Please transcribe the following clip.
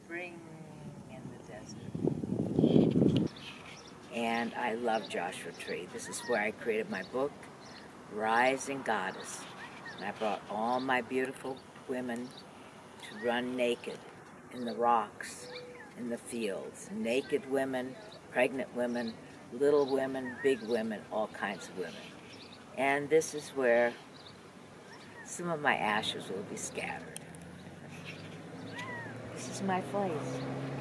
spring in the desert. And I love Joshua Tree. This is where I created my book, Rising Goddess. And I brought all my beautiful women to run naked in the rocks, in the fields. Naked women, pregnant women, little women, big women, all kinds of women. And this is where some of my ashes will be scattered. This is my place.